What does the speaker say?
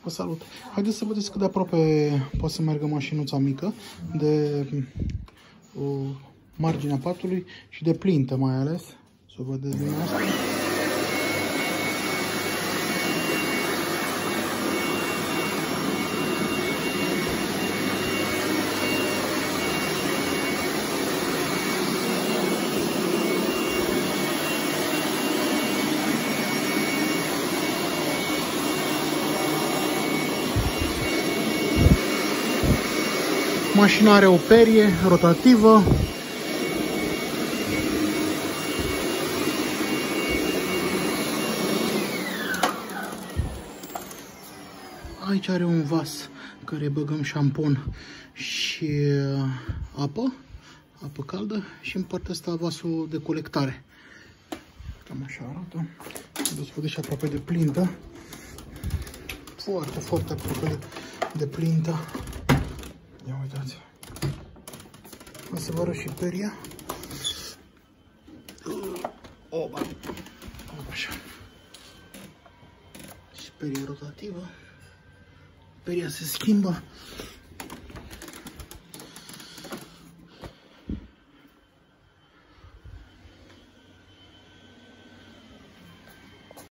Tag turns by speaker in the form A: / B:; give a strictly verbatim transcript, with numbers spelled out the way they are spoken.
A: Vă salut! Haideți să vedeți cât de aproape poate să meargă mașinuța mică de uh, marginea patului și de plintă mai ales. Să o vedeți din asta. Mașina are o perie rotativă. Aici are un vas care băgăm șampon și apă, apă caldă, și în partea asta vasul de colectare. Cam așa arată. Vedeți, vedeți aproape de plintă. Foarte, foarte aproape de, de plintă. Ia uitați. O să vă arăt și peria. Oba. Așa. Și peria rotativă. Peria se schimbă.